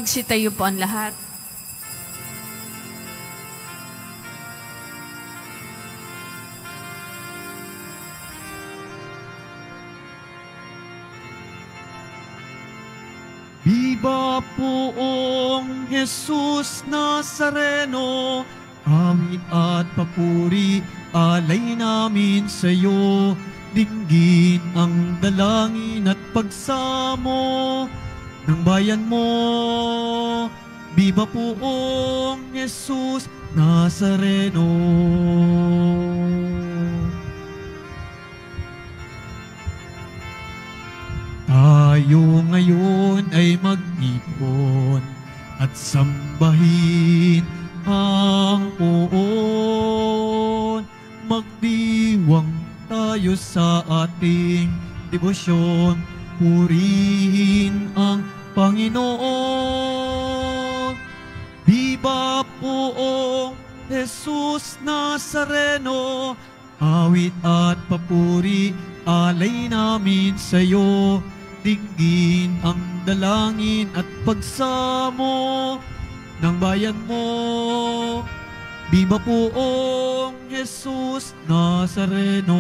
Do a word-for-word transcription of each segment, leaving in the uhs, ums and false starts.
Magsitayo po ang lahat. Viva poong Jesus Nazareno, awit at papuri, alay namin sa iyo. Dinggin ang dalangin at pagsamo ng bayan mo. Viva poong Jesus Nazareno. Tayo ngayon ay mag-ipon at sambahin ang poon. Magdiwang tayo sa ating debosyon, purihin ang Panginoon. Viva poong Jesus Nazareno, awit at papuri, alay namin sa iyo. Dinggin ang dalangin at pagsamo ng bayan mo. Viva poong Jesus Nazareno.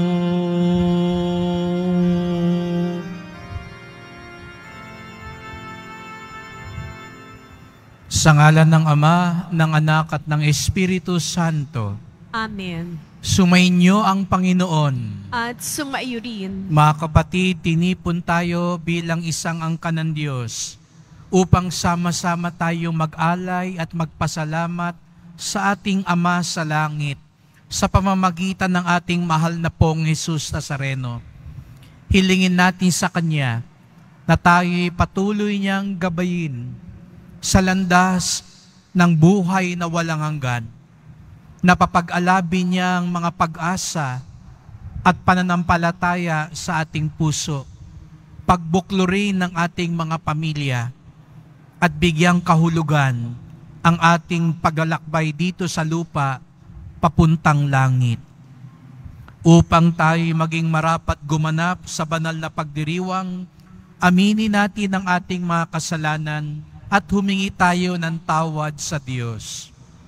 Sa ngalan ng Ama, ng Anak at ng Espiritu Santo. Amen. Sumainyo ang Panginoon. At sumaiyo rin. Mga kapatid, tinipon tayo bilang isang angkan ng Diyos upang sama-sama tayo mag-alay at magpasalamat sa ating Ama sa langit sa pamamagitan ng ating mahal na pong Jesus Nazareno. Hilingin natin sa Kanya na tayo'y patuloy niyang gabayin sa landas ng buhay na walang hanggan. Napapag-alabi niyang mga pag-asa at pananampalataya sa ating puso, pagbuklurin ng ating mga pamilya, at bigyang kahulugan ang ating paglalakbay dito sa lupa papuntang langit. Upang tayo maging marapat gumanap sa banal na pagdiriwang, aminin natin ang ating mga kasalanan at humingi tayo ng tawad sa Diyos.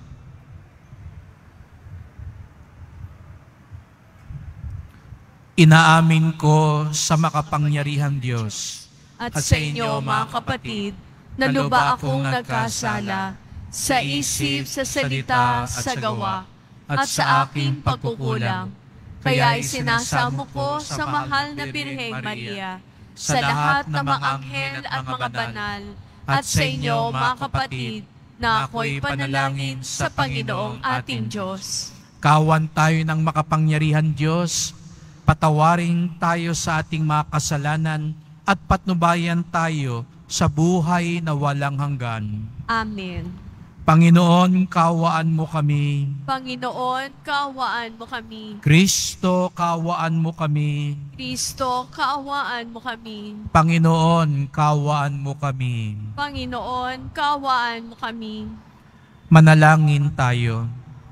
Inaamin ko sa makapangyarihang Diyos At sa inyo, mga kapatid, na luba akong nagkasala sa isip, sa salita, sa gawa, at sa aking pagkukulang. Kaya isinasamo ko sa mahal na Birheng Maria, sa lahat ng mga anghel at mga banal, at sa inyo, mga kapatid, na ako'y panalangin sa Panginoong ating Diyos. Kawan tayo ng makapangyarihan Diyos, patawarin tayo sa ating mga kasalanan at patnubayan tayo sa buhay na walang hanggan. Amen. Panginoon, kaawaan mo kami. Panginoon, kaawaan mo kami. Kristo, kaawaan mo kami. Kristo, kaawaan mo kami. Panginoon, kaawaan mo kami. Panginoon, kaawaan mo kami. Manalangin tayo.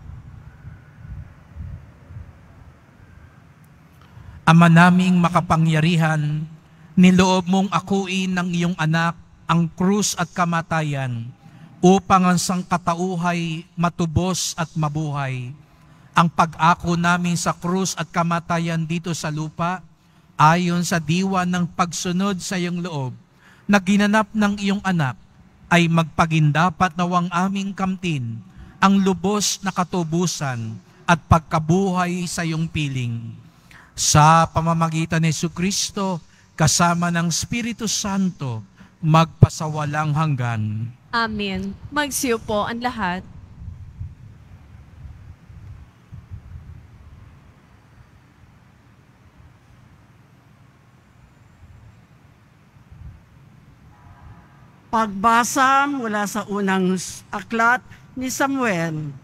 Ama naming makapangyarihan, niloob mong akuin ng iyong anak ang krus at kamatayan upang ang sangkatauhay matubos at mabuhay. Ang pag-ako namin sa krus at kamatayan dito sa lupa, ayon sa diwa ng pagsunod sa iyong loob, na ginanap ng iyong anak, ay magpagindapat nawang aming kamtin ang lubos na katubusan at pagkabuhay sa iyong piling. Sa pamamagitan ni Jesucristo, kasama ng Espiritu Santo, magpasawalang hanggan. Amen. Magsiyo po ang lahat. Pagbasa mula sa unang aklat ni Samuel.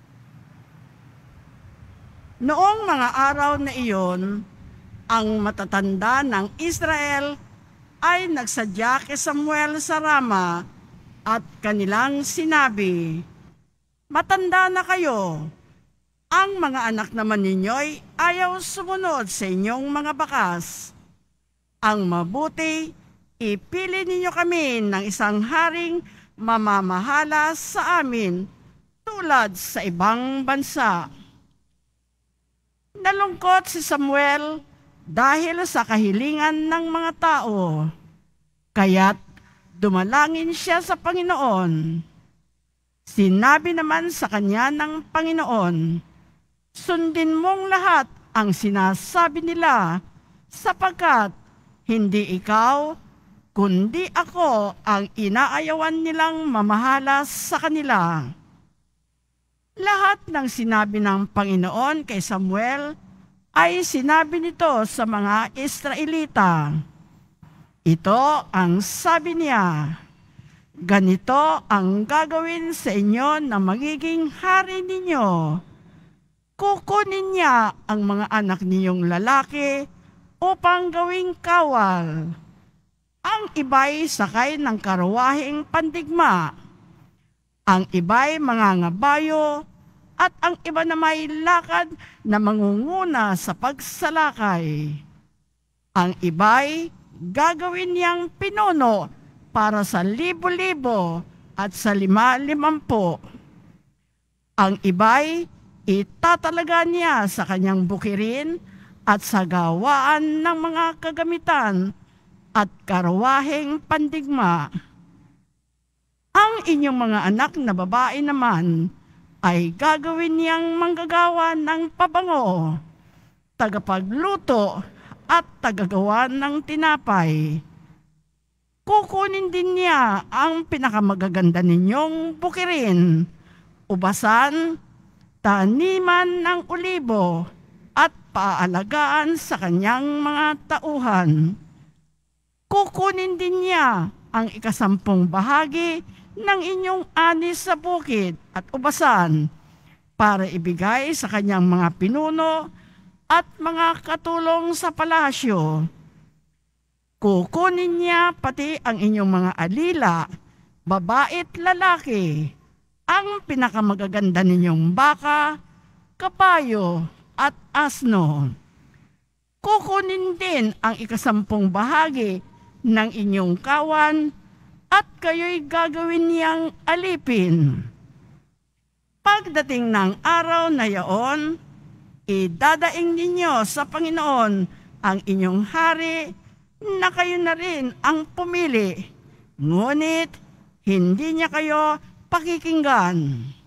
Noong mga araw na iyon, ang matatanda ng Israel ay nagsadya kay Samuel sa Rama at kanilang sinabi, "Matanda na kayo. Ang mga anak naman ninyo'y ayaw sumunod sa inyong mga bakas. Ang mabuti, ipili ninyo kami ng isang haring mamamahala sa amin tulad sa ibang bansa. Nalungkot si Samuel dahil sa kahilingan ng mga tao, kaya't dumalangin siya sa Panginoon. Sinabi naman sa kanya ng Panginoon, "Sundin mong lahat ang sinasabi nila, sapagkat hindi ikaw, kundi ako ang inaayawan nilang mamahala sa kanila." Lahat ng sinabi ng Panginoon kay Samuel ay sinabi nito sa mga Israelita. Ito ang sabi niya, "Ganito ang gagawin sa inyo na magiging hari ninyo. Kukunin niya ang mga anak ninyong lalaki upang gawing kawal. Ang iba'y sakay ng karwaheng pandigma, ang iba'y mangangabayo, at ang iba na may lakad na mangunguna sa pagsalakay. Ang iba'y gagawin niyang pinuno para sa libo-libo at sa lima-limampu. Ang iba'y itatalaga niya sa kanyang bukirin at sa gawaan ng mga kagamitan at karwaheng pandigma. Ang inyong mga anak na babae naman ay gagawin niyang manggagawa ng pabango, tagapagluto at tagagawa ng tinapay. Kukunin din niya ang pinakamagaganda ninyong bukirin, ubasan, taniman ng olibo, at paalagaan sa kanyang mga tauhan. Kukunin din niya ang ikasampung bahagi ng inyong ani sa bukid at ubasan para ibigay sa kanyang mga pinuno at mga katulong sa palasyo. Kukunin niya pati ang inyong mga alila, babae at lalaki, ang pinakamagaganda ninyong baka, kabayo at asno. Kukunin din ang ikasampung bahagi ng inyong kawan at kayo'y gagawin niyang alipin. Pagdating ng araw na yaon, idadaing ninyo sa Panginoon ang inyong hari na kayo na rin ang pumili, ngunit hindi niya kayo pakikinggan.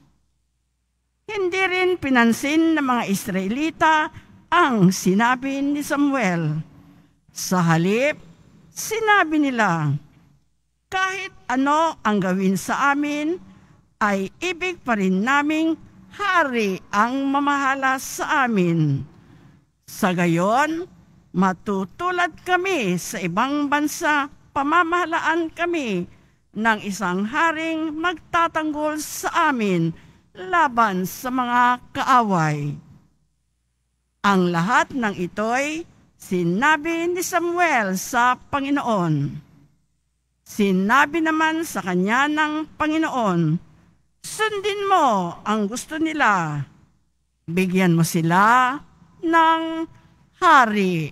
Hindi rin pinansin ng mga Israelita ang sinabi ni Samuel. Sa halip, sinabi nila, "Kahit ano ang gawin sa amin, ay ibig pa rin naming hari ang mamahala sa amin. Sa gayon, matutulad kami sa ibang bansa, pamamahalaan kami ng isang haring magtatanggol sa amin laban sa mga kaaway." Ang lahat ng ito'y sinabi ni Samuel sa Panginoon. Sinabi naman sa kanya ng Panginoon, "Sundin mo ang gusto nila. Bigyan mo sila ng hari."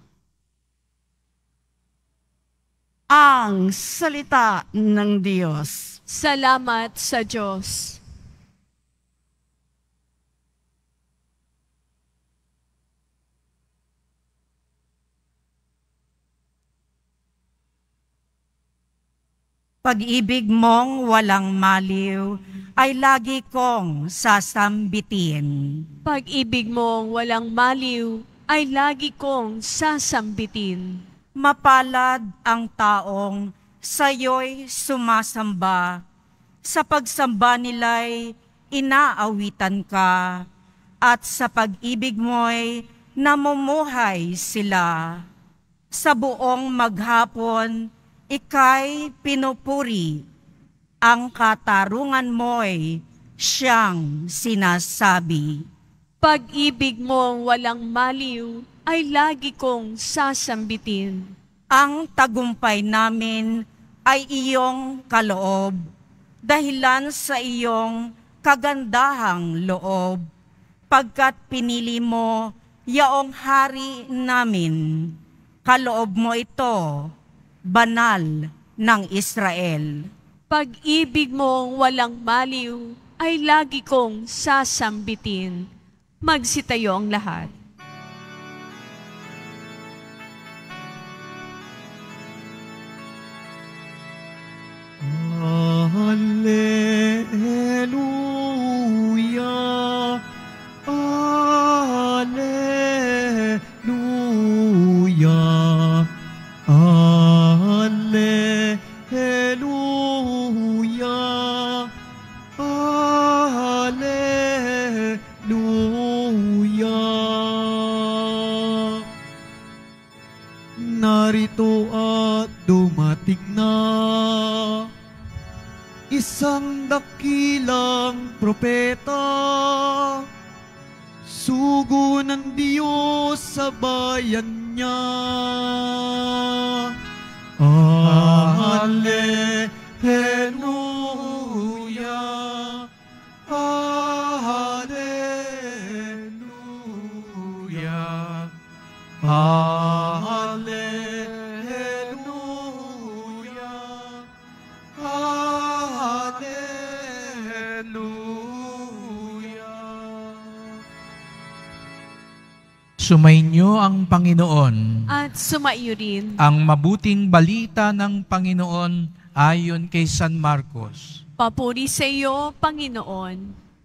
Ang salita ng Diyos. Salamat sa Diyos. Pag-ibig mong walang maliw ay lagi kong sasambitin. Pag-ibig mong walang maliw ay lagi kong sasambitin. Mapalad ang taong sa'yo'y sumasamba. Sa pagsamba nila'y inaawitan ka, at sa pag-ibig mo'y namumuhay sila. Sa buong maghapon, ika'y pinupuri, ang katarungan mo'y siyang sinasabi. Pag-ibig mong walang maliw ay lagi kong sasambitin. Ang tagumpay namin ay iyong kaloob, dahilan sa iyong kagandahang loob, pagkat pinili mo yaong hari namin. Kaloob mo ito, Banal ng Israel. Pag-ibig mong walang maliw ay lagi kong sasambitin. Magsitayo ang lahat. Alleluia, Alleluia, Alleluia, Alleluia. Narito at dumating na isang dakilang propeta, sugo ng Diyos sa bayan niya. Alleluia, Alleluia, Alleluia, Alleluia. Sumainyo ang Panginoon. At sumaiyo rin. Ang mabuting balita ng Panginoon ayon kay San Marcos. Papuri sa iyo, Panginoon.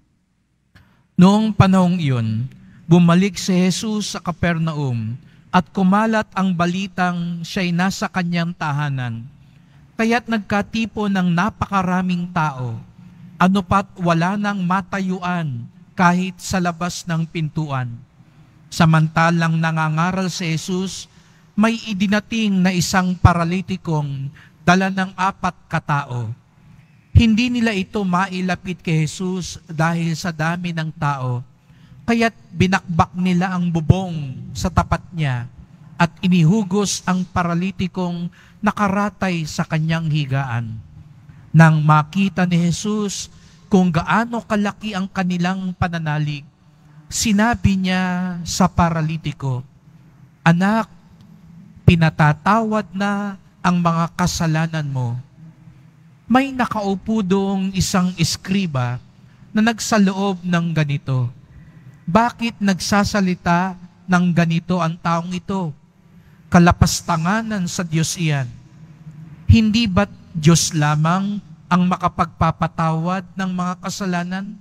Noong panahong iyon, bumalik si Jesus sa Capernaum at kumalat ang balitang siya'y nasa kanyang tahanan. Kaya't nagkatipo ng napakaraming tao, ano pat wala nang matayuan kahit sa labas ng pintuan. Samantalang nangangaral si Jesus, may idinating na isang paralitikong dala ng apat katao. Hindi nila ito mailapit kay Jesus dahil sa dami ng tao, kaya't binakbak nila ang bubong sa tapat niya at inihugos ang paralitikong nakaratay sa kanyang higaan. Nang makita ni Jesus kung gaano kalaki ang kanilang pananalig, sinabi niya sa paralitiko, "Anak, pinatatawad na ang mga kasalanan mo." May nakaupo doong isang eskriba na nagsaloob ng ganito, "Bakit nagsasalita ng ganito ang taong ito? Kalapastanganan sa Diyos iyan. Hindi ba't Diyos lamang ang makapagpapatawad ng mga kasalanan?"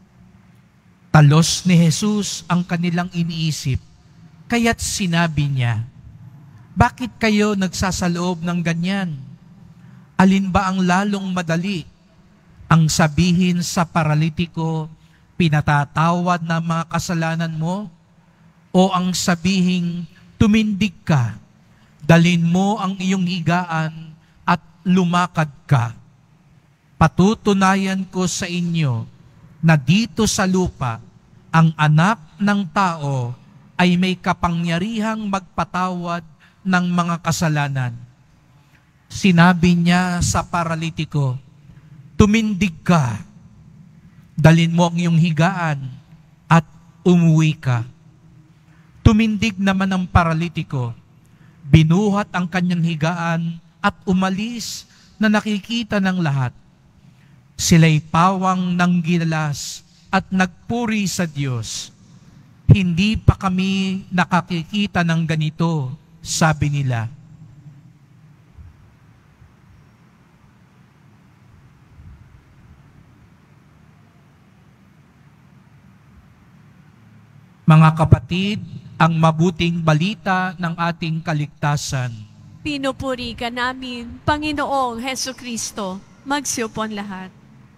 Talos ni Jesus ang kanilang iniisip, kaya't sinabi niya, "Bakit kayo nagsasaloob ng ganyan? Alin ba ang lalong madali? Ang sabihin sa paralitiko, pinatatawad na mga kasalanan mo? O ang sabihing, tumindig ka, dalhin mo ang iyong higaan at lumakad ka? Patutunayan ko sa inyo na dito sa lupa, ang anak ng tao ay may kapangyarihang magpatawad ng mga kasalanan." Sinabi niya sa paralitiko, "Tumindig ka, dalhin mo ang iyong higaan at umuwi ka." Tumindig naman ang paralitiko, binuhat ang kanyang higaan at umalis na nakikita ng lahat. Sila'y pawang ng ginalas at nagpuri sa Diyos. "Hindi pa kami nakakikita ng ganito," sabi nila. Mga kapatid, ang mabuting balita ng ating kaligtasan. Pinupuri ka namin, Panginoong Heso Kristo. Magsiupon lahat.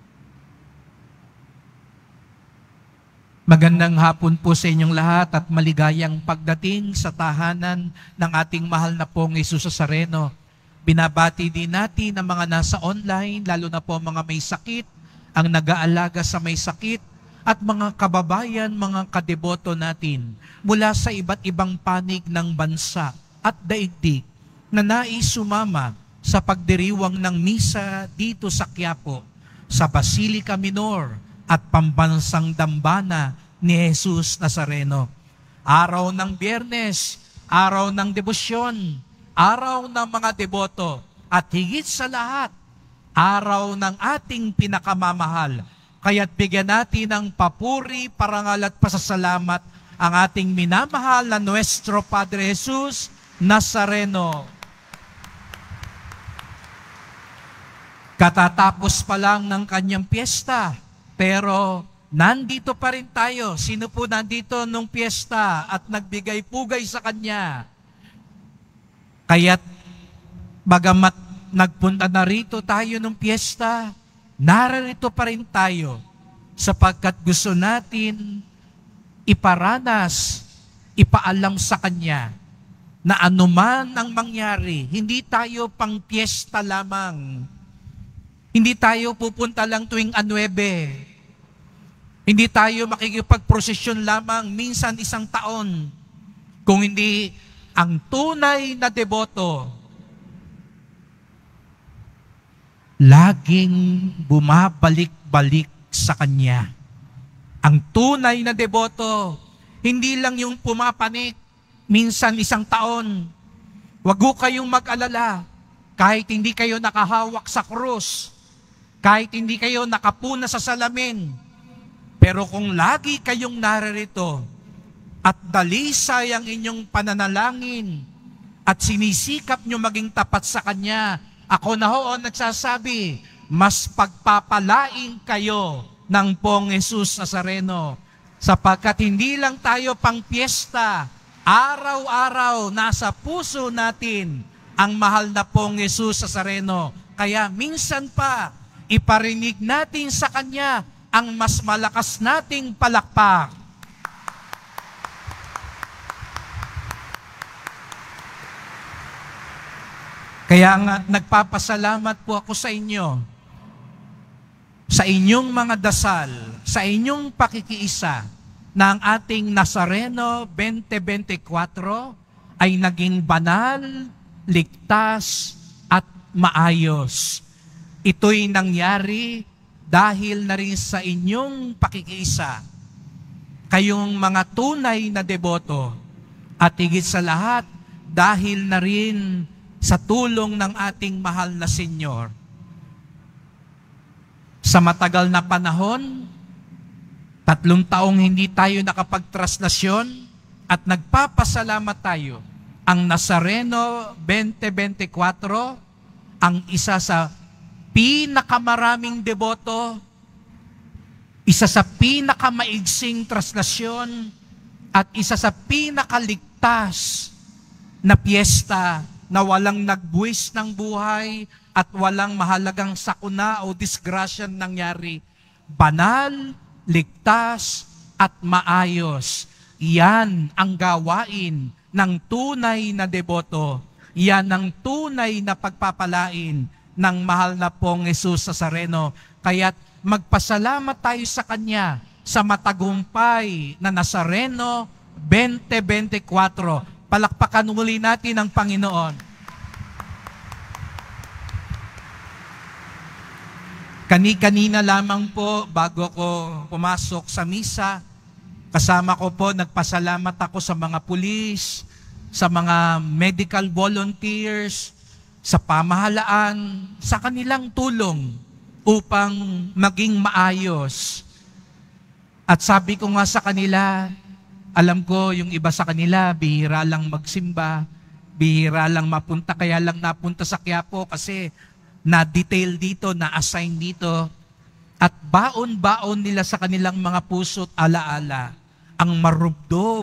Magandang hapon po sa inyong lahat at maligayang pagdating sa tahanan ng ating mahal na pong Jesus Nazareno. Binabati din natin ang mga nasa online, lalo na po mga may sakit, ang nag-aalaga sa may sakit, at mga kababayan, mga kadeboto natin mula sa iba't ibang panig ng bansa at daigdig na nais sumama sa pagdiriwang ng misa dito sa Quiapo, sa Basilica Minor at Pambansang Dambana ni Jesus Nazareno. Araw ng Biyernes, araw ng debosyon, araw ng mga deboto, at higit sa lahat, araw ng ating pinakamamahal. Kaya't bigyan natin ng papuri, parangal at pasasalamat ang ating minamahal na Nuestro Padre Jesus Nazareno. Katatapos pa lang ng kanyang piyesta, pero nandito pa rin tayo. Sino po nandito nung piyesta at nagbigay pugay sa kanya? Kaya't bagamat nagpunta na rito tayo nung piyesta, narito pa rin tayo sapagkat gusto natin iparanas, ipaalam sa kanya na anuman ang mangyari, hindi tayo pang piyesta lamang. Hindi tayo pupunta lang tuwing anuebe. Hindi tayo makikipagprosesyon lamang minsan isang taon. Kung hindi ang tunay na deboto, laging bumabalik-balik sa kanya. Ang tunay na deboto, hindi lang yung pumapanik minsan isang taon. Huwag ho kayong mag-alala kahit hindi kayo nakahawak sa krus. Kahit hindi kayo nakapuna sa salamin, pero kung lagi kayong naririto at dalisay ang inyong pananalangin at sinisikap nyo maging tapat sa Kanya, ako na ho nagsasabi, mas pagpapalain kayo ng Pong Jesus Nazareno, sapagkat hindi lang tayo pang piyesta, araw-araw nasa puso natin ang mahal na Pong Jesus Nazareno. Kaya minsan pa, iparinig natin sa Kanya ang mas malakas nating palakpak. Kaya nga, nagpapasalamat po ako sa inyo, sa inyong mga dasal, sa inyong pakikiisa, na ang ating Nazareno twenty twenty-four ay naging banal, ligtas, at maayos. Ito'y nangyari dahil na rin sa inyong pakikiisa. Kayong mga tunay na deboto at higit sa lahat dahil na rin sa tulong ng ating mahal na Senyor. Sa matagal na panahon, tatlong taong hindi tayo nakapagtraslasyon at nagpapasalamat tayo. Ang Nazareno twenty twenty-four, ang isa sa pinakamaraming deboto, isa sa pinakamaigsing traslasyon, at isa sa pinakaligtas na piyesta na walang nagbuwis ng buhay at walang mahalagang sakuna o disgrasyang nangyari. Banal, ligtas, at maayos. Yan ang gawain ng tunay na deboto. Yan ang tunay na pagpapalain ng mahal na Pong Jesus Nazareno. Kaya't magpasalamat tayo sa Kanya sa matagumpay na Nazareno twenty twenty-four. Palakpakan muli natin ang Panginoon. Kani-kanina lamang po bago ko pumasok sa misa, kasama ko po, nagpasalamat ako sa mga pulis, sa mga medical volunteers, sa pamahalaan, sa kanilang tulong upang maging maayos. At sabi ko nga sa kanila, alam ko yung iba sa kanila, bihira lang magsimba, bihira lang mapunta, kaya lang napunta sa Quiapo kasi na-detail dito, na-assign dito. At baon-baon nila sa kanilang mga puso't alaala ang marubdob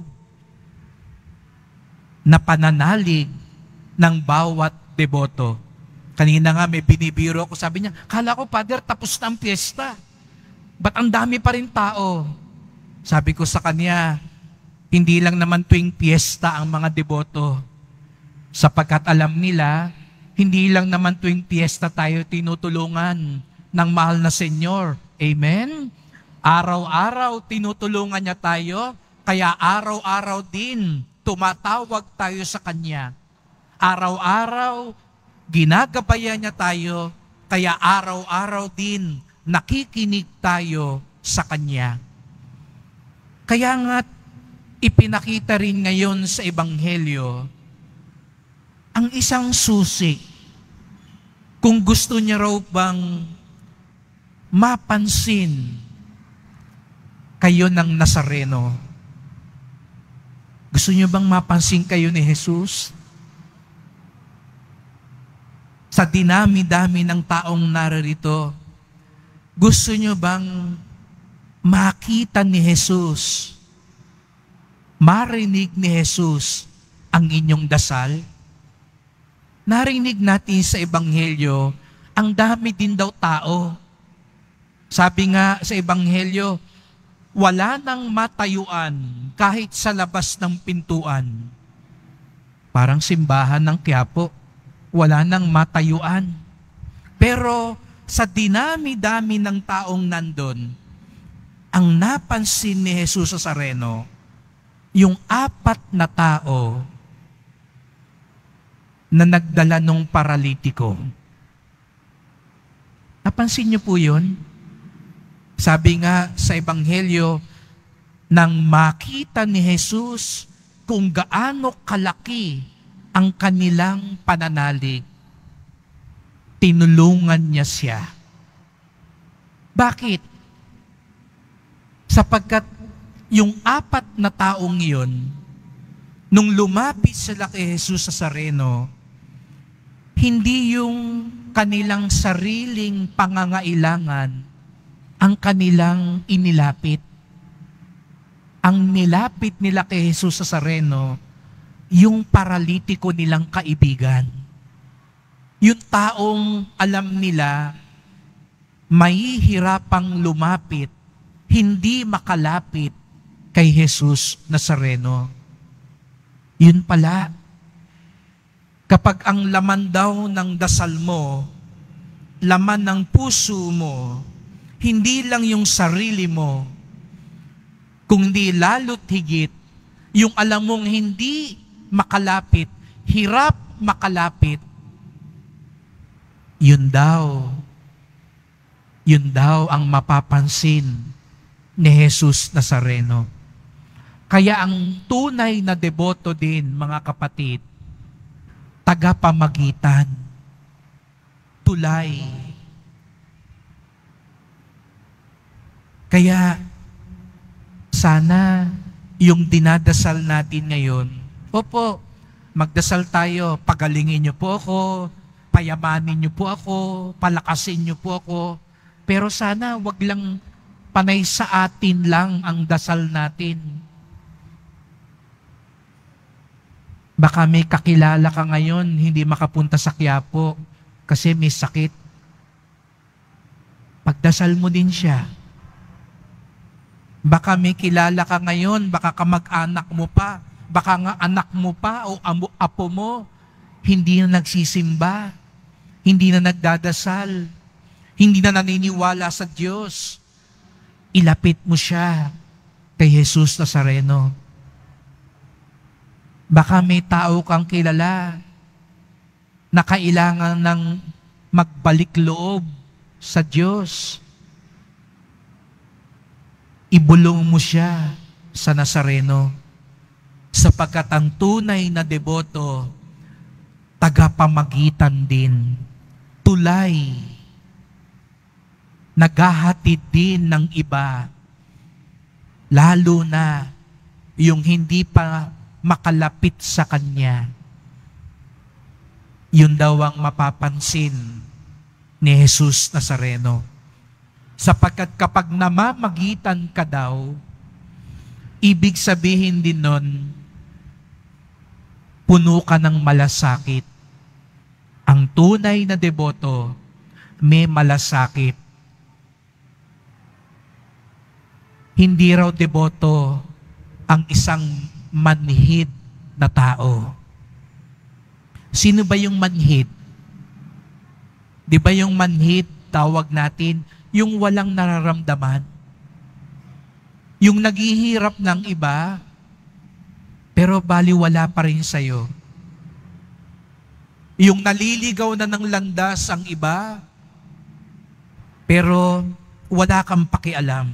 na pananalig ng bawat deboto. Kanina nga may binibiro ko, sabi niya, kala ko, Father, tapos na ang piyesta. Ba't ang dami pa rin tao? Sabi ko sa kanya, hindi lang naman tuwing piyesta ang mga deboto. Sapagkat alam nila, hindi lang naman tuwing piyesta tayo tinutulungan ng mahal na Senyor. Amen? Araw-araw tinutulungan niya tayo, kaya araw-araw din tumatawag tayo sa Kanya. Araw-araw, ginagabayan niya tayo, kaya araw-araw din nakikinig tayo sa Kanya. Kaya nga, ipinakita rin ngayon sa Ebanghelyo ang isang susi kung gusto niya raw bang mapansin kayo ng Nazareno. Gusto niyo bang mapansin kayo ni Jesus? Sa dinami-dami ng taong narito, gusto niyo bang makita ni Jesus, marinig ni Jesus ang inyong dasal? Narinig natin sa Ebanghelyo, ang dami din daw tao. Sabi nga sa Ebanghelyo, wala nang matayuan kahit sa labas ng pintuan. Parang simbahan ng Quiapo, wala nang matayuan. Pero sa dinami-dami ng taong nandun, ang napansin ni Jesus sa Nazareno, yung apat na tao na nagdala ng paralitiko. Napansin niyo po yun? Sabi nga sa Ebanghelyo, nang makita ni Jesus kung gaano kalaki ang kanilang pananalig, tinulungan niya siya. Bakit? Sapagkat yung apat na taong yun, nung lumapit sila kay Jesus sa Nazareno, hindi yung kanilang sariling pangangailangan ang kanilang inilapit. Ang nilapit nila kay Jesus sa Nazareno, yung paralitiko nilang kaibigan. Yung taong alam nila, mahihirapang lumapit, hindi makalapit kay Jesus Nazareno. Yun pala, kapag ang laman daw ng dasal mo, laman ng puso mo, hindi lang yung sarili mo, kundi lalo't higit, yung alam mong hindi makalapit, hirap makalapit, yun daw, yun daw ang mapapansin ni Jesus Nazareno. Kaya ang tunay na deboto din, mga kapatid, tagapamagitan, tulay. Kaya sana yung dinadasal natin ngayon, opo, magdasal tayo, pagalingin niyo po ako, payamanin niyo po ako, palakasin niyo po ako, pero sana wag lang panay sa atin lang ang dasal natin. Baka may kakilala ka ngayon, hindi makapunta sa Quiapo kasi may sakit. Pagdasal mo din siya. Baka may kilala ka ngayon, baka kamag-anak mo pa, baka nga anak mo pa o apo mo, hindi na nagsisimba, hindi na nagdadasal, hindi na naniniwala sa Diyos. Ilapit mo siya kay Jesus Nazareno. Baka may tao kang kilala na kailangan ng magbalik loob sa Diyos. Ibulong mo siya sa Nazareno, sapagkat ang tunay na deboto, tagapamagitan din, tulay, naghahatid din ng iba, lalo na yung hindi pa makalapit sa Kanya. Yun daw ang mapapansin ni Jesus Nazareno. Sapagkat kapag namamagitan ka daw, ibig sabihin din nun, puno ka ng malasakit. Ang tunay na deboto, may malasakit. Hindi raw deboto ang isang manhid na tao. Sino ba yung manhid? Di ba yung manhid, tawag natin, yung walang nararamdaman? Yung naghihirap ng iba, pero baliwala pa rin sa'yo. Yung naliligaw na ng landas ang iba, pero wala kang pakialam.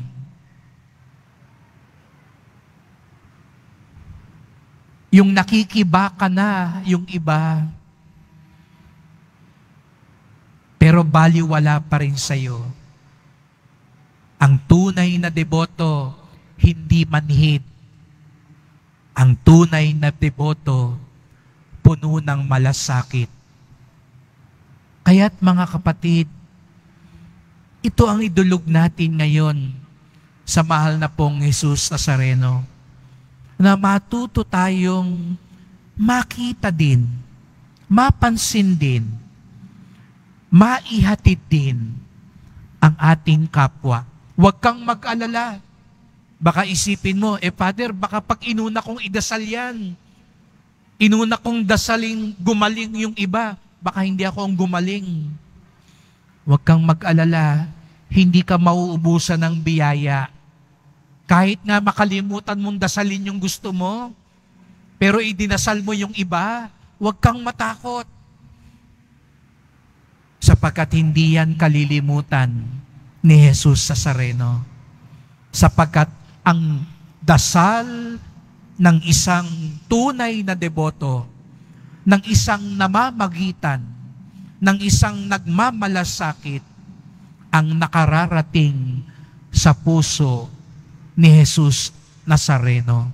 Yung nakikibaka na yung iba, pero baliwala pa rin sa'yo. Ang tunay na deboto, hindi manhid. Ang tunay na deboto, puno ng malasakit. Kaya't mga kapatid, ito ang idulog natin ngayon sa mahal na pong Jesus Nazareno, na matuto tayong makita din, mapansin din, maihatid din ang ating kapwa. Huwag kang mag-alala. Baka isipin mo, eh Father, baka pag inuna kong idasal yan, inuna kong dasaling gumaling yung iba, baka hindi ako ang gumaling. Huwag kang mag-alala, hindi ka mauubusan ng biyaya. Kahit nga makalimutan mong dasalin yung gusto mo, pero idinasal mo yung iba, huwag kang matakot. Sapagkat hindi yan kalilimutan ni Jesus Nazareno. Sapagkat ang dasal ng isang tunay na deboto, ng isang namamagitan, ng isang nagmamalasakit, ang nakararating sa puso ni Jesus Nazareno.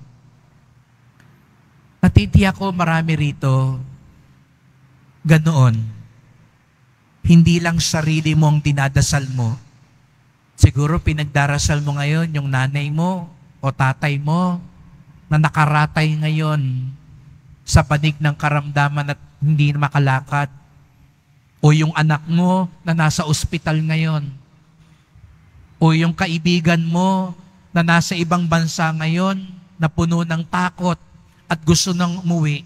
Natitiyak ko marami rito, ganoon. Hindi lang sarili mo ang dinadasal mo. Siguro pinagdarasal mo ngayon yung nanay mo o tatay mo na nakaratay ngayon sa panig ng karamdaman at hindi makalakad. O yung anak mo na nasa ospital ngayon. O yung kaibigan mo na nasa ibang bansa ngayon na puno ng takot at gusto nang umuwi.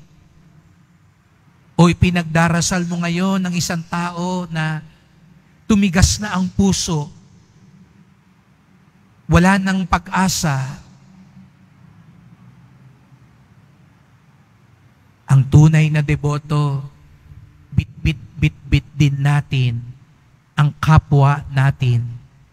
O ipinagdarasal mo ngayon ng isang tao na tumigas na ang puso. Wala nang pag-asa. Ang tunay na deboto, bit-bit-bit-bit din natin ang kapwa natin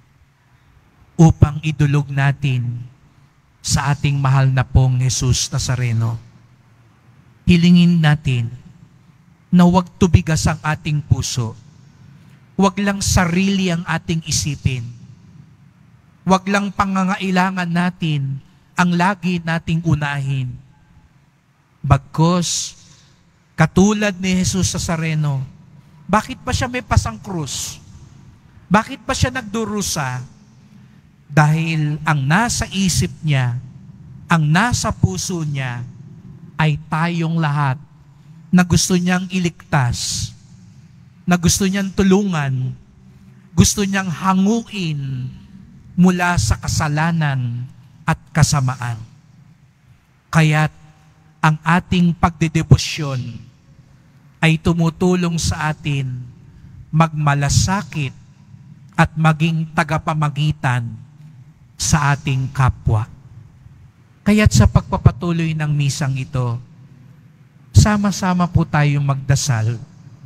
upang idulog natin sa ating mahal na pong Jesus Nazareno. Hilingin natin na huwag tubigas ang ating puso. Huwag lang sarili ang ating isipin. Huwag lang pangangailangan natin ang lagi nating unahin. Bagkus, katulad ni Jesus Nazareno, bakit pa siya may pasang krus? Bakit pa siya nagdurusa? Dahil ang nasa isip niya, ang nasa puso niya, ay tayong lahat na gusto niyang iligtas, na gusto niyang tulungan, gusto niyang hanguin mula sa kasalanan at kasamaan. Kaya't ang ating pagdedebosyon ay tumutulong sa atin magmalasakit at maging tagapamagitan sa ating kapwa. Kaya't sa pagpapatuloy ng misang ito, sama-sama po tayong magdasal.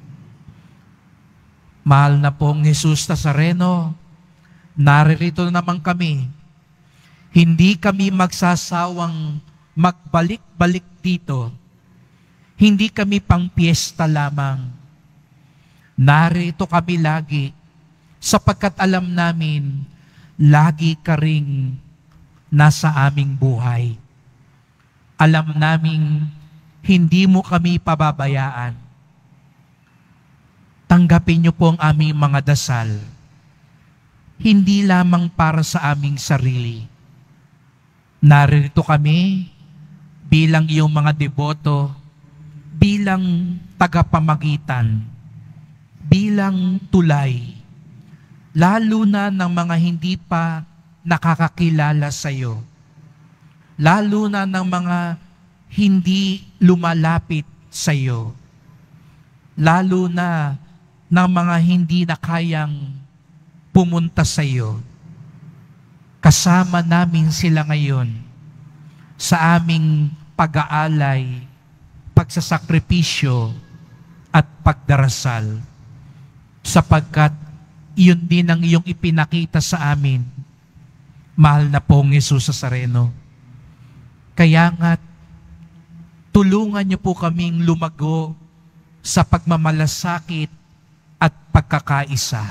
Mahal na pong Jesus Nazareno, naririto naman kami. Hindi kami magsasawang magbalik-balik dito. Hindi kami pang piyesta lamang. Narito kami lagi sapagkat alam namin lagi ka ring nasa aming buhay. Alam naming hindi mo kami pababayaan. Tanggapin niyo po ang aming mga dasal. Hindi lamang para sa aming sarili. Narito kami bilang iyong mga deboto, bilang tagapamagitan, bilang tulay, lalo na ng mga hindi pa nakakakilala sa iyo, lalo na ng mga hindi lumalapit sa iyo, lalo na ng mga hindi na kayang pumunta sa iyo. Kasama namin sila ngayon sa aming pag-aalay, pagsasakripisyo at pagdarasal, sapagkat iyon din ang iyong ipinakita sa amin, mahal na pong Jesus Nazareno. Kaya nga, tulungan niyo po kaming lumago sa pagmamalasakit at pagkakaisa.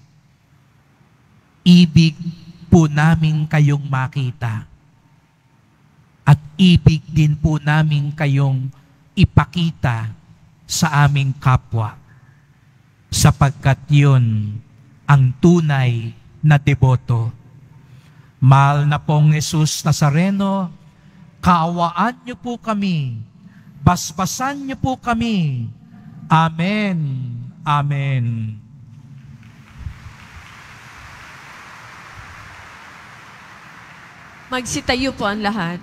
Ibig po namin kayong makita at ibig din po namin kayong ipakita sa aming kapwa, sapagkat yun ang tunay na deboto. Mahal na pong Jesus Nazareno, kaawaan niyo po kami, basbasan niyo po kami. Amen. Amen. Magsitayo po ang lahat.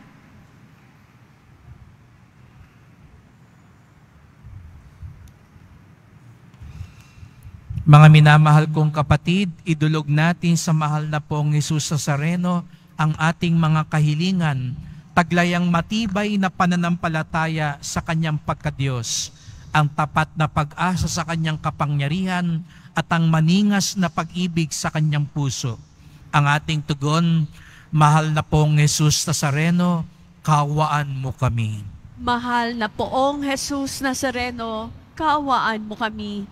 Mga minamahal kong kapatid, idulog natin sa mahal na pong Jesus Nazareno ang ating mga kahilingan, taglayang matibay na pananampalataya sa kanyang pagkadiyos, ang tapat na pag-asa sa kanyang kapangyarihan at ang maningas na pag-ibig sa kanyang puso. Ang ating tugon, mahal na pong Jesus Nazareno, kaawaan mo kami. Mahal na poong Jesus Nazareno, kaawaan mo kami.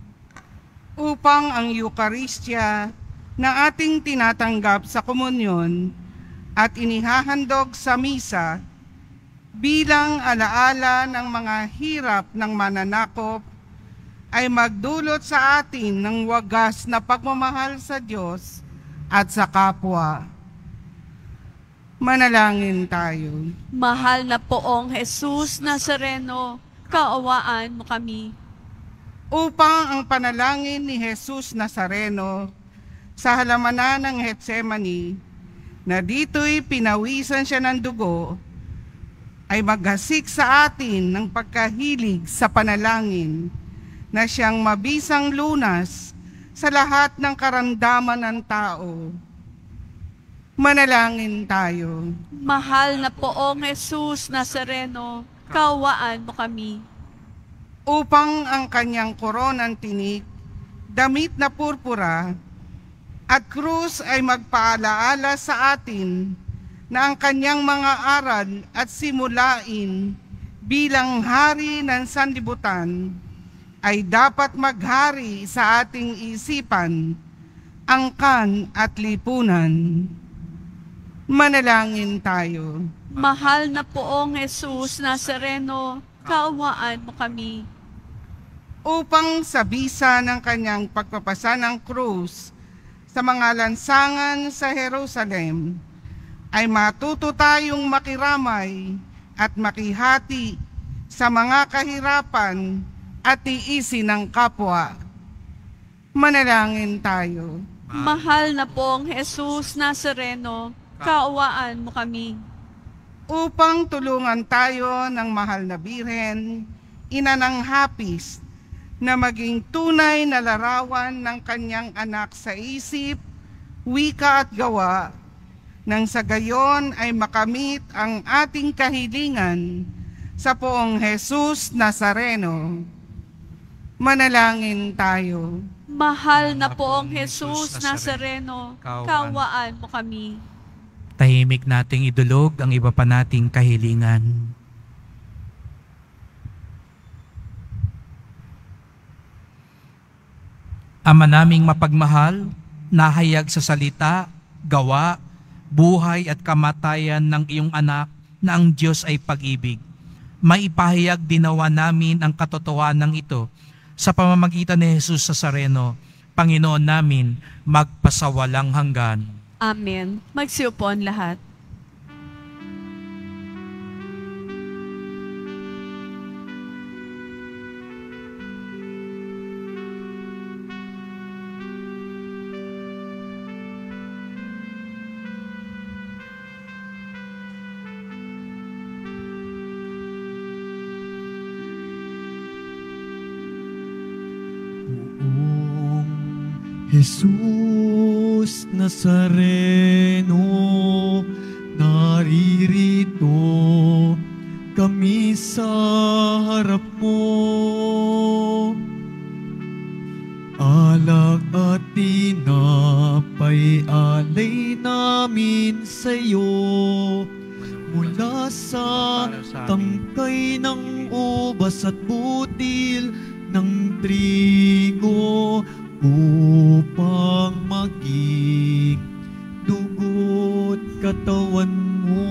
Upang ang Eucharistia na ating tinatanggap sa komunyon at inihahandog sa misa bilang alaala ng mga hirap ng mananakop ay magdulot sa atin ng wagas na pagmamahal sa Diyos at sa kapwa. Manalangin tayo. Mahal na poong Jesus Nazareno, kaawaan mo kami. Upang ang panalangin ni Jesus Nazareno sa halamanan ng Getsemani, na dito'y pinawisan siya ng dugo, ay maghasik sa atin ng pagkahilig sa panalangin na siyang mabisang lunas sa lahat ng karamdaman ng tao. Manalangin tayo. Mahal na poong Jesus Nazareno, kaawaan mo kami. Upang ang kanyang koronang tinik, damit na purpura, at krus ay magpaalaala sa atin na ang kanyang mga aral at simulain bilang hari ng sanlibutan ay dapat maghari sa ating isipan, angkan at lipunan. Manalangin tayo. Mahal na poong Jesus Nazareno, kaawaan mo kami. Upang sa bisa ng kanyang pagpapasa ng krus sa mga lansangan sa Jerusalem, ay matuto tayong makiramay at makihati sa mga kahirapan at tiisin ng kapwa. Manalangin tayo. Mahal na poong Jesus Nazareno, kaawaan mo kami. Upang tulungan tayo ng mahal na Birhen, ina ng hapis, na maging tunay na larawan ng kanyang anak sa isip, wika at gawa, nang sa gayon ay makamit ang ating kahilingan sa poong Jesus Nazareno. Manalangin tayo. Mahal na poong Jesus Nazareno, kaawaan mo kami. Tahimik nating idulog ang iba pa nating kahilingan. Ama naming mapagmahal, nahayag sa salita, gawa, buhay at kamatayan ng iyong anak na ang Diyos ay pag-ibig. Maipahayag dinawa namin ang katotohanan ito sa pamamagitan ni Jesus Nazareno, Panginoon namin, magpasawalang hanggan. Amen. Magsiupo ang lahat. Jesus Nazareno, naririto kami sa harap mo. Alak at tinapay alay namin sa iyo, mula sa tangkay ng ubas at butil ng trigo. dugo upang maging dugo't katawan mo.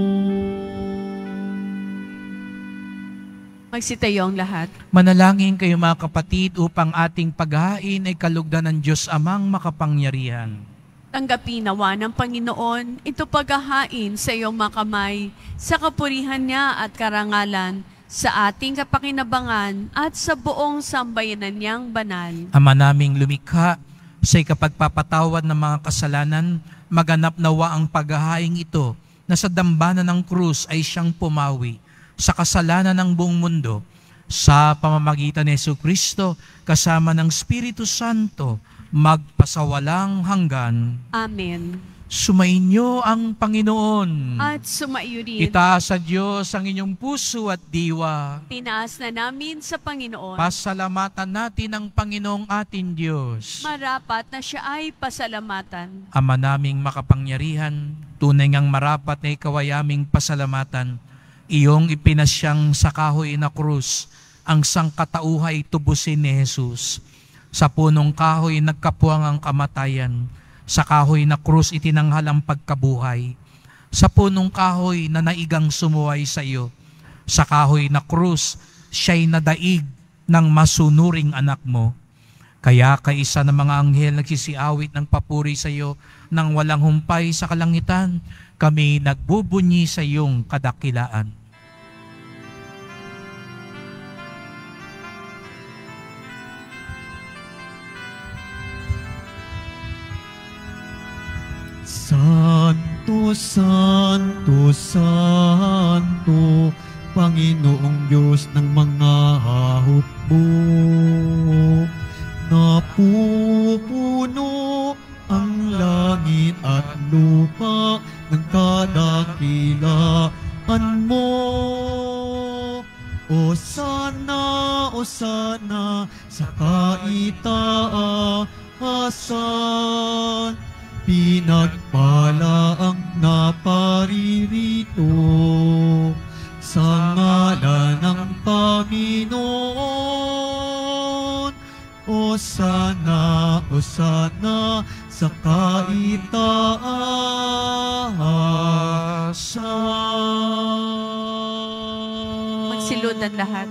Magsitayo ang lahat. Manalangin kayo mga kapatid upang ating paghain ay kalugdan ng Diyos Amang makapangyarihan. Tanggapin nawa ng Panginoon ito paghahain sa iyong makamay, sa kapurihan niya at karangalan, sa ating kapakinabangan at sa buong sambayanan niyang banal. Ama naming lumikha, sa ikapagpapatawad ng mga kasalanan, maganap nawa ang paghahaing ito na sa dambana ng krus ay siyang pumawi sa kasalanan ng buong mundo, sa pamamagitan ni Jesucristo kasama ng Espiritu Santo, magpasawalang hanggan. Amen. Sumainyo ang Panginoon. At sumaiyo rin. Itaas sa Diyos ang inyong puso at diwa. Tinaas na namin sa Panginoon. Pasalamatan natin ang Panginoong ating Diyos. Marapat na siya ay pasalamatan. Ama naming makapangyarihan, tunay ngang marapat na ikaw ay aming pasalamatan. Iyong ipinasyang sa kahoy na krus, ang sangkatauhay tubusin ni Jesus. Sa punong kahoy nagkapuwang ang kamatayan. Sa kahoy na krus itinanghal ang pagkabuhay. Sa punong kahoy na naigang sumuway sa iyo. Sa kahoy na krus, siya'y nadaig ng masunuring anak mo. Kaya kaisa ng mga anghel nagsisiawit ng papuri sa iyo nang walang humpay sa kalangitan, kami nagbubunyi sa iyong kadakilaan. Santo, Santo, Santo, Panginoong Diyos ng mga hukbo. Napupuno ang langit at lupa ng kadakilaan mo. O sana, o sana, sa kaitaasan, pinagpala ang naparirito sa ngalan ng Panginoon. O sana, o sana, sa kaitaasan. Magsilod ang lahat.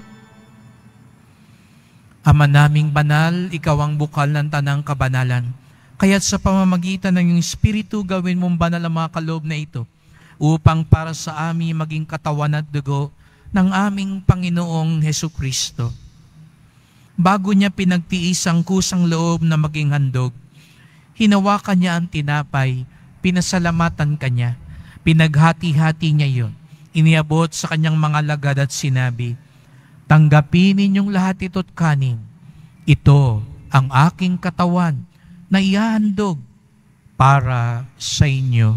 Ama naming banal, ikaw ang bukal ng tanang kabanalan. Kaya't sa pamamagitan ng iyong Espiritu, gawin mong banal ang mga kaloob na ito, upang para sa amin maging katawan at dugo ng aming Panginoong Hesukristo. Bago niya pinagtiis ang kusang loob na maging handog, hinawakan niya ang tinapay, pinasalamatan kanya, pinaghati-hati niya iyon, iniabot sa kanyang mga lagad at sinabi, "Tanggapin ninyong lahat ito't kanin. Ito ang aking katawan na ihahandog para sa inyo."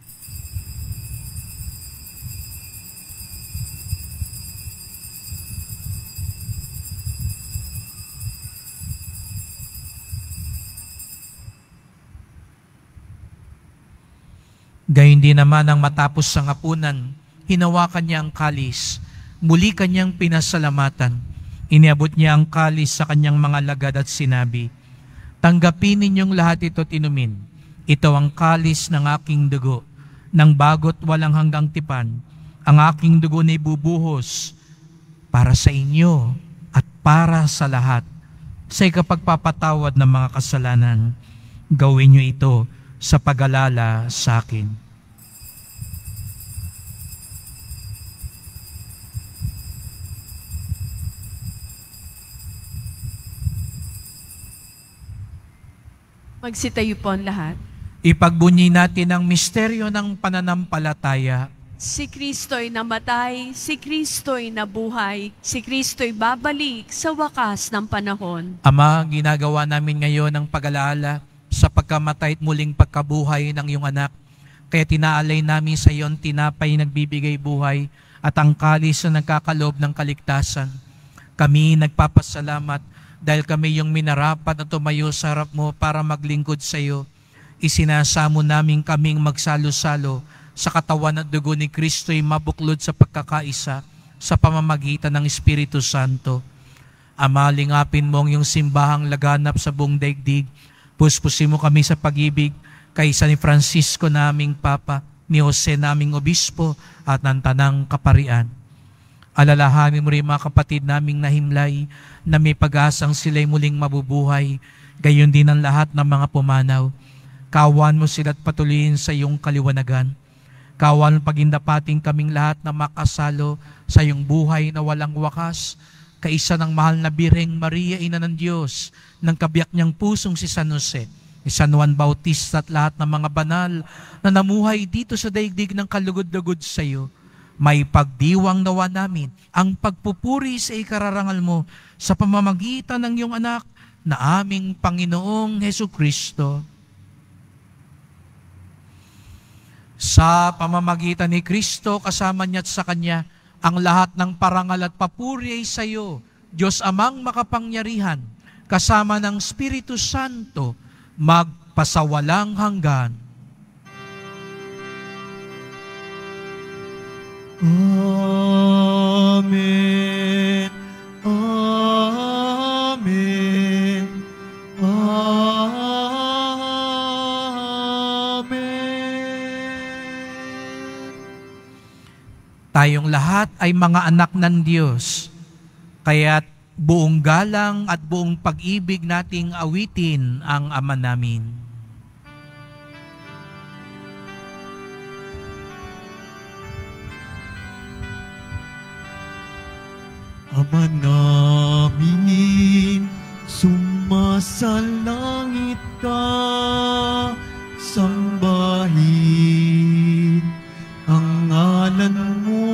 Gayun din naman ang matapos sa hapunan, hinawakan niya ang kalis, muli kanyang pinasalamatan, iniabot niya ang kalis sa kanyang mga lagad at sinabi, "Tanggapin ninyong lahat ito't inumin. Ito ang kalis ng aking dugo, ng bago't walang hanggang tipan. Ang aking dugo na ibubuhos para sa inyo at para sa lahat. Sa ikapagpapatawad ng mga kasalanan, gawin niyo ito sa pag-alala sa akin." Magsitayo po ang lahat. Ipagbunyi natin ang misteryo ng pananampalataya. Si Kristo'y namatay, si Kristo'y nabuhay, si Kristo'y babalik sa wakas ng panahon. Ama, ginagawa namin ngayon ang pag-alaala sa pagkamatay at muling pagkabuhay ng iyong anak. Kaya tinaalay namin sa iyon tinapay nagbibigay buhay at ang kalis na nagkakaloob ng kaligtasan. Kami nagpapasalamat dahil kami yung minarapat na tumayo sa harap mo para maglingkod sa iyo. Isinasamo namin kaming magsalo-salo sa katawan at dugo ni Kristo'y mabuklod sa pagkakaisa sa pamamagitan ng Espiritu Santo. Ama, lingapin mo ang iyong simbahang laganap sa buong daigdig. Puspusin mo kami sa pag-ibig kaysa ni Francisco naming Papa, ni Jose naming Obispo, at ng Tanang Kaparian. Alalahanin mo rin mga kapatid naming nahimlay na may pag-asang sila'y muling mabubuhay, gayon din ang lahat ng mga pumanaw. Kawan mo sila at patuloyin sa iyong kaliwanagan. Kawan pagindapating kaming lahat na makasalo sa iyong buhay na walang wakas, kaisa ng mahal na Birheng Maria, Ina ng Diyos, ng kabiyak niyang pusong si San Jose, ni San Juan Bautista at lahat ng mga banal na namuhay dito sa daigdig ng kalugod-lugod sa iyo. May pagdiwang nawa namin ang pagpupuri sa ikararangal mo sa pamamagitan ng iyong anak na aming Panginoong Hesukristo. Sa pamamagitan ni Kristo, kasama niya at sa Kanya, ang lahat ng parangal at papuri ay sa iyo, Diyos Amang makapangyarihan, kasama ng Espiritu Santo, magpasawalang hanggan. Amen. Amen. Tayong lahat ay mga anak ng Diyos, kaya't buong galang at buong pag-ibig nating awitin ang Ama namin. Ama namin, sumasalangit ka, sambahin ang ngalan mo,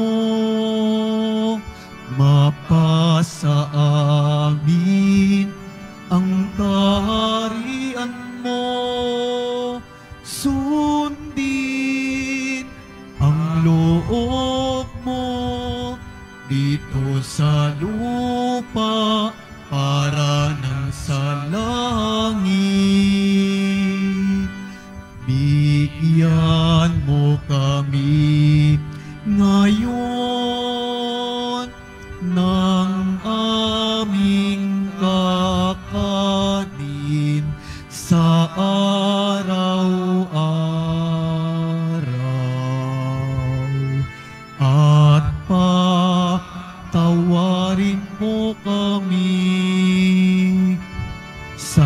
mapasa amin ang kaharian mo, sundin ang loob mo dito sa lupa para nang sa langit. Bigyan mo kami ngayon ng aming kakanin sa araw-araw, at patawarin mo kami sa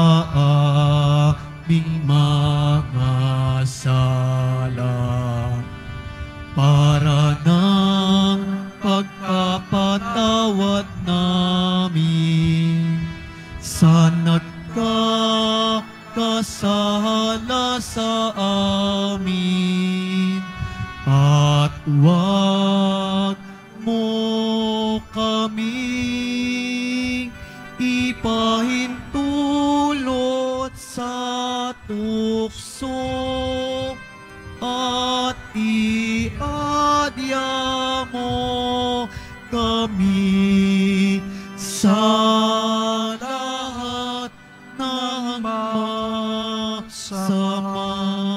aming mga sala, para ng pagpapatawad namin sa nagkakasala sa amin, at huwag mo kaming ipahintulot sa tukso, at iadya mo kami sa lahat ng masama.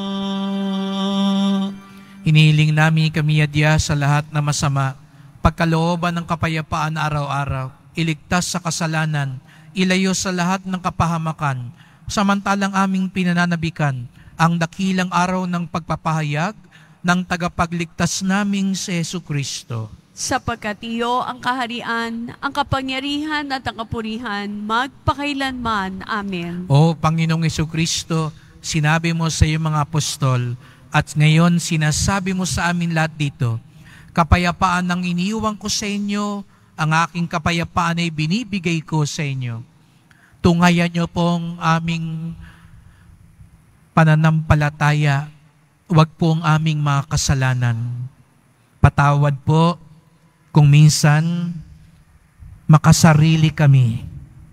Hinihiling namin kami adya sa lahat na masama, pagkalooban ng kapayapaan araw-araw, iligtas sa kasalanan, ilayo sa lahat ng kapahamakan, samantalang aming pinananabikan ang dakilang araw ng pagpapahayag ng tagapagligtas naming si Jesucristo. Sapagkat iyo ang kaharian, ang kapangyarihan at ang kapurihan, magpakailanman. Amen. O Panginoong Jesucristo, sinabi mo sa iyong mga apostol, at ngayon sinasabi mo sa amin lahat dito, kapayapaan ang iniiwan ko sa inyo, ang aking kapayapaan ay binibigay ko sa inyo. Tungayan niyo pong aming pananampalataya, huwag po ang aming mga kasalanan. Patawad po kung minsan makasarili kami.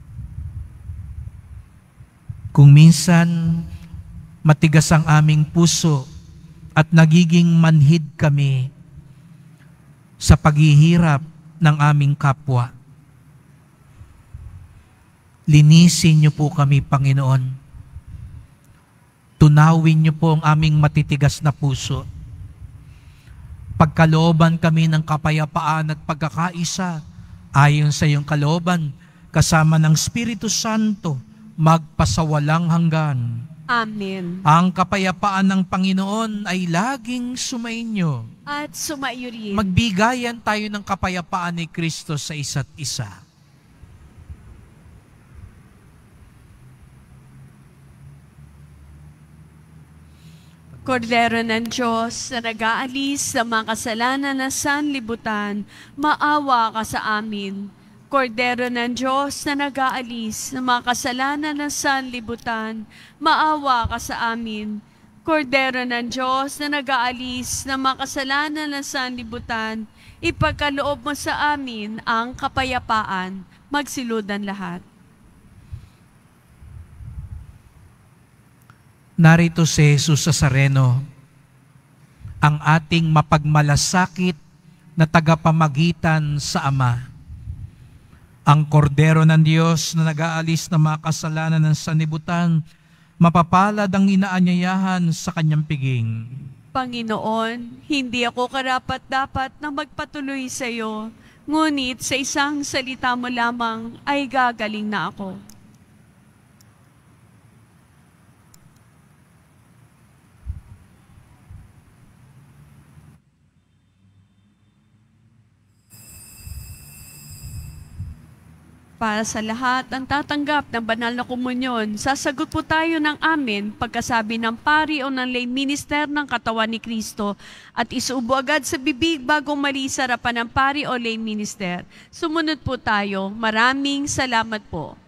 Kung minsan matigas ang aming puso at nagiging manhid kami sa paghihirap ng aming kapwa. Linisin niyo po kami, Panginoon. Tunawin niyo po ang aming matitigas na puso. Pagkalooban kami ng kapayapaan at pagkakaisa, ayon sa iyong kalooban, kasama ng Espiritu Santo, magpasawalang hanggan. Amen. Ang kapayapaan ng Panginoon ay laging sumainyo. At sumaiyo rin. Magbigayan tayo ng kapayapaan ni Kristo sa isa't isa. Kordero ng Diyos na nag-aalis sa mga kasalanan ng sanlibutan, maawa ka sa amin. Kordero ng Diyos na nag-aalis sa mga kasalanan ng sanlibutan, maawa ka sa amin. Kordero ng Diyos na nag-aalis ng mga kasalanan ng sanlibutan, ipagkaloob mo sa amin ang kapayapaan. Magsiludan lahat. Narito si Jesus Nazareno, ang ating mapagmalasakit na tagapamagitan sa Ama. Ang kordero ng Diyos na nag-aalis ng mga kasalanan ng sanlibutan, mapapalad ang inaanyayahan sa kanyang piging. Panginoon, hindi ako karapat-dapat na magpatuloy sa iyo, ngunit sa isang salita mo lamang ay gagaling na ako. Para sa lahat ang tatanggap ng banal na komunyon, sasagot po tayo ng amen pagkasabi ng pari o ng lay minister ng katawan ni Kristo at isubo agad sa bibig bago mali sa harapan ng pari o lay minister. Sumunod po tayo. Maraming salamat po.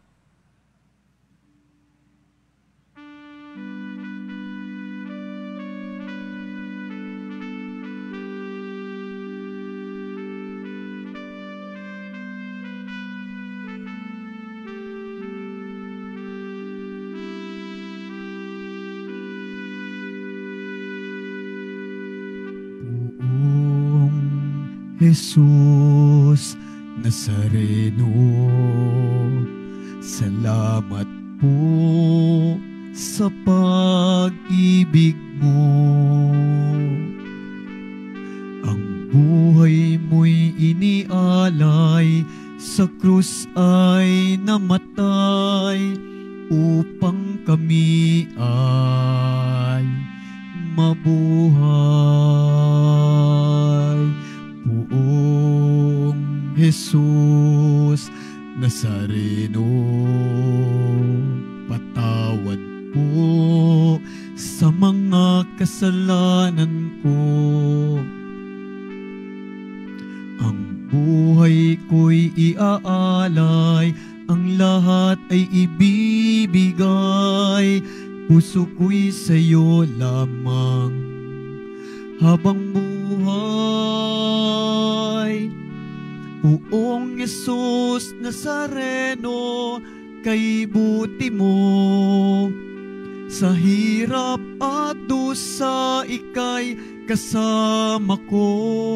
Jesus Nazareno, salamat po sa pag-ibig mo. Ang buhay mo'y inialay, sa krus ay namatay, upang kami ay mabuhay. Poong Jesus Nazareno, patawad po sa mga kasalanan ko. Ang buhay ko'y iaalay, ang lahat ay ibibigay, puso ko'y sa'yo lamang habang buhay. Poong Jesus Nazareno, kay buti mo, sa hirap at dusa ika'y kasama ko.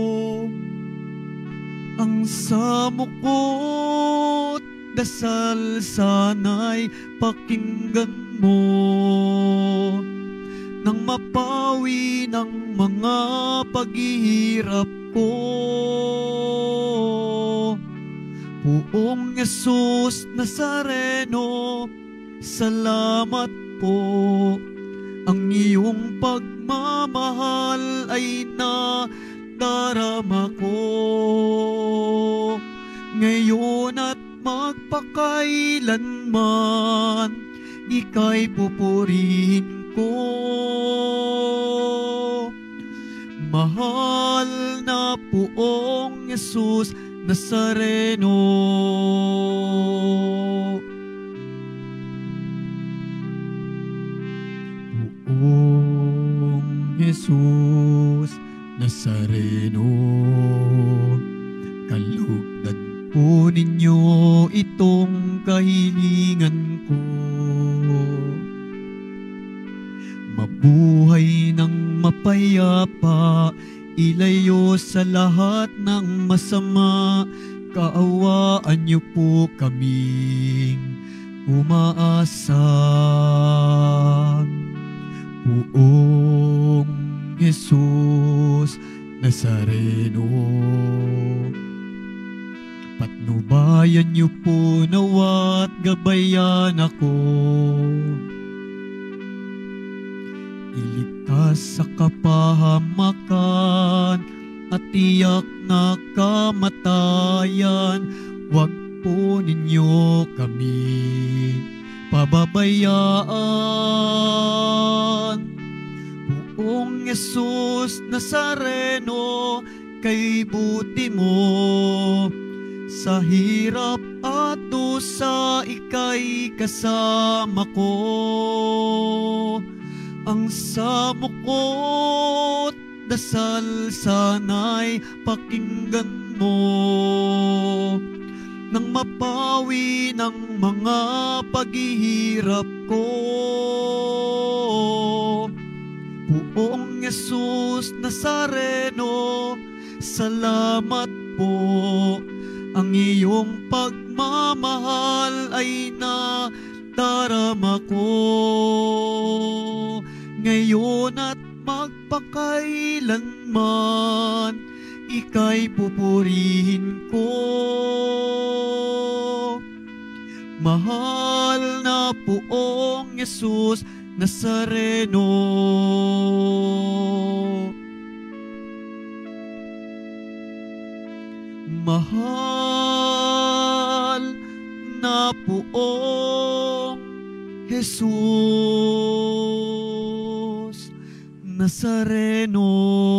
Ang samo ko't dasal sana'y pakinggan mo, nang mapawi ng mga paghihirap ko. Poong Jesus Nazareno, salamat po. Ang iyong pagmamahal ay nadarama ko, ngayon at magpakailanman, ika'y pupurihin ko. Mahal na Poong Jesus Nazareno, Poong Jesus Nazareno, kalugdan po ninyo itong kahilingan ko. Mabuhay ng mapayapa, ilayo sa lahat ng masama, kaawaan niyo po kaming umaasa. Poong Jesus Nazareno, Patnubayan niyo po nawat gabayan ako. Iligtas sa kapahamakan at tiyak na kamatayan. Huwag po ninyo kami pababayaan. Buong Jesus Nazareno, kay buti mo. Sa hirap at dusa, ika'y kasama ko. Ang samukot dasal sana'y pakinggan mo, nang mapawi ng mga paghihirap ko. Buong Jesus Nazareno, salamat po. Ang iyong pagmamahal ay nadarama ko. Ngayon at magpakailanman, ika'y pupurihin ko. Mahal na Poong Jesus Nazareno. Mahal na Poong Jesus Nazareno.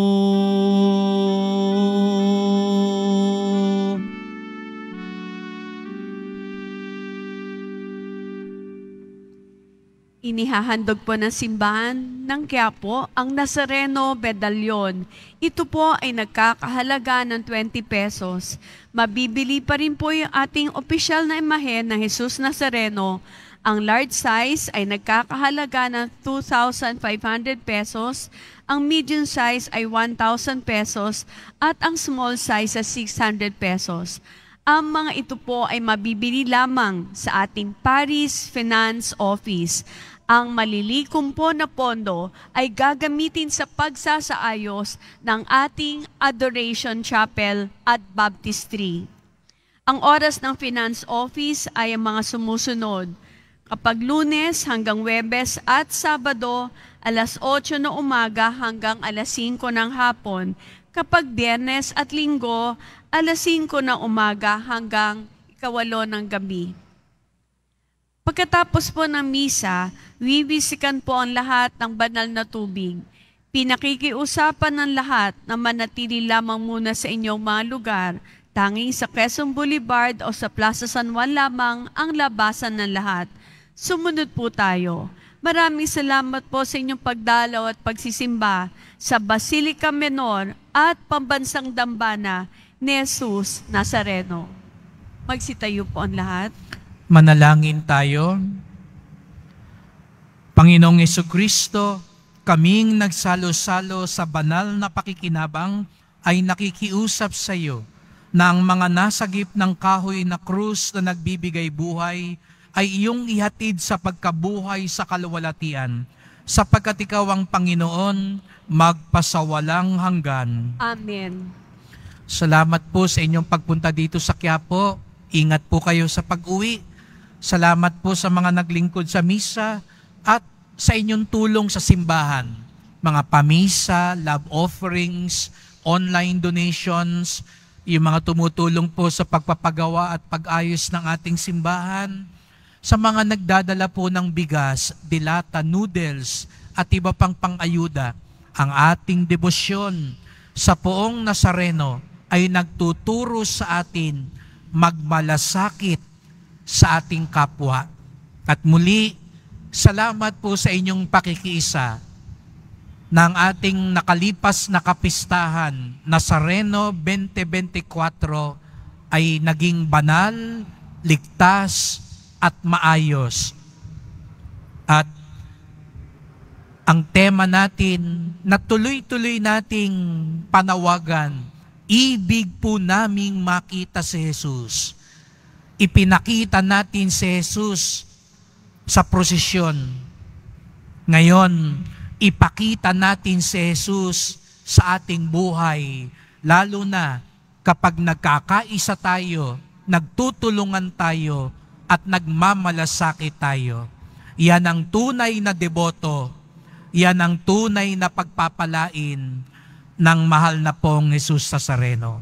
Inihahandog po ng simbahan ng Quiapo ang Nazareno Medallion. Ito po ay nagkakahalaga ng twenty pesos. Mabibili pa rin po yung ating opisyal na imahen na Jesus Nazareno. Ang large size ay nagkakahalaga ng two thousand five hundred pesos, ang medium size ay one thousand pesos, at ang small size ay six hundred pesos. Ang mga ito po ay mabibili lamang sa ating Paris Finance Office. Ang malilikom po na pondo ay gagamitin sa pagsasaayos ng ating Adoration Chapel at Baptistry. Ang oras ng Finance Office ay ang mga sumusunod. Kapag Lunes hanggang Huwebes at Sabado, alas otso na umaga hanggang alas singko ng hapon. Kapag Biyernes at Linggo, alas singko ng umaga hanggang ikawalo ng gabi. Pagkatapos po ng misa, wiwisikan po ang lahat ng banal na tubig. Pinakikiusapan ng lahat na manatili lamang muna sa inyong mga lugar, tanging sa Quezon Boulevard o sa Plaza San Juan lamang ang labasan ng lahat. Sumunod po tayo. Maraming salamat po sa inyong pagdalaw at pagsisimba sa Basilica Menor at Pambansang Dambana ni Jesus Nazareno. Magsitayo po ang lahat. Manalangin tayo. Panginoong Jesucristo, kaming nagsalo-salo sa banal na pakikinabang ay nakikiusap sa iyo na ang mga nasagip ng kahoy na krus na nagbibigay buhay ay iyong ihatid sa pagkabuhay sa kaluwalhatian, sapagkat ikaw ang Panginoon magpasawalang hanggan. Amen. Salamat po sa inyong pagpunta dito sa Quiapo. Ingat po kayo sa pag-uwi. Salamat po sa mga naglingkod sa misa at sa inyong tulong sa simbahan. Mga pamisa, love offerings, online donations, yung mga tumutulong po sa pagpapagawa at pag-ayos ng ating simbahan, sa mga nagdadala po ng bigas, dilata, noodles, at iba pang pang-ayuda. Ang ating debosyon sa Poong Nazareno ay nagtuturo sa atin magmalasakit sa ating kapwa. At muli, salamat po sa inyong pakikiisa ng ating nakalipas na kapistahan, Nazareno twenty twenty-four, ay naging banal, ligtas, at maayos. At ang tema natin na tuloy-tuloy nating panawagan, ibig po naming makita si Jesus. Ipinakita natin si Jesus sa prosesyon. Ngayon, ipakita natin si Jesus sa ating buhay, lalo na kapag nagkakaisa tayo nagtutulungan tayo at nagmamalasakit tayo. Yan ang tunay na deboto. Yan ang tunay na pagpapalain ng mahal na pong Jesus Nazareno.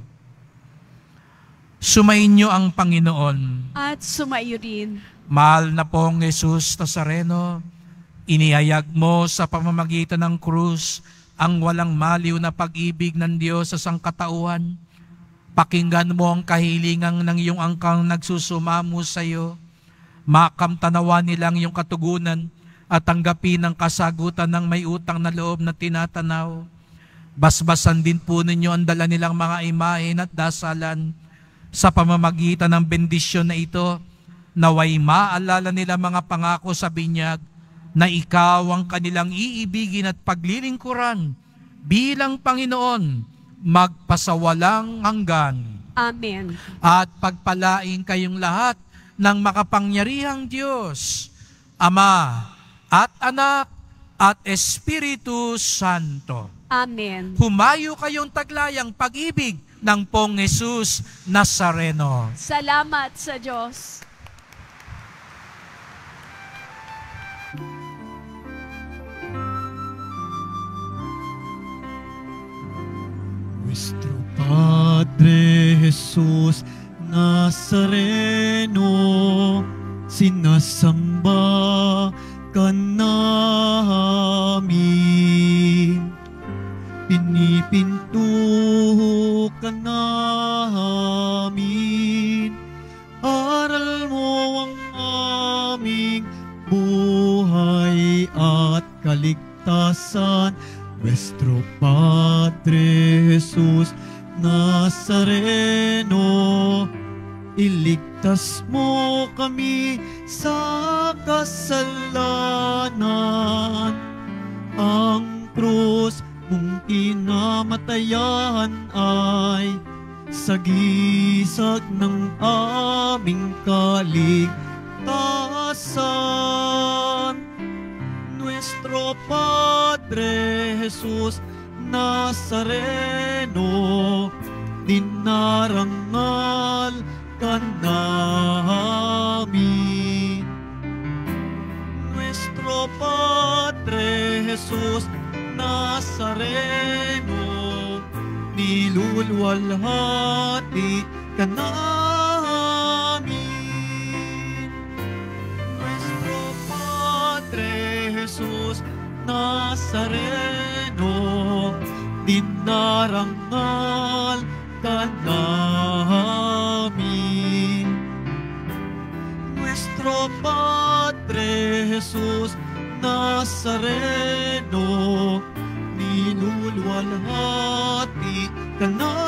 Sumainyo ang Panginoon. At sumaiyo rin. Mahal na pong Jesus Nazareno, inihayag mo sa pamamagitan ng krus ang walang maliw na pag-ibig ng Diyos sa sangkatauhan. Pakinggan mo ang kahilingan ng iyong angkang nagsusumamo sa iyo. Makamtanawa nilang iyong katugunan at tanggapin ang kasagutan ng may utang na loob na tinatanaw. Basbasan din po ninyo ang dala nilang mga imahen at dasalan. Sa pamamagitan ng bendisyon na ito, naway maalala nila mga pangako sa binyag na ikaw ang kanilang iibigin at paglilingkuran bilang Panginoon magpasawalang hanggan. Amen. At pagpalain kayong lahat ng makapangyarihang Diyos, Ama at Anak at Espiritu Santo. Amen. Humayo kayong taglayang pag-ibig ng pong Jesus Nazareno. Salamat sa Diyos. Nuestro Padre Jesus Nazareno, sinasamba ka namin. Pinipinto ka namin, aral mo ang aming buhay at kaligtasan. Nuestro Padre Jesus Nazareno, iligtas mo kami sa kasalanan. Ang krus mong kinamatayan ay sagisag ng aming kaligtasan. Nuestro Padre Jesus Nazareno, dinarangal ka namin. Nuestro Padre Jesus Nazareno, niluluwalhati ka namin. Nuestro Padre Jesus Nazareno, dinarangal ka namin. Nuestro Padre Jesus Nazareno, niluluwalhati ka namin.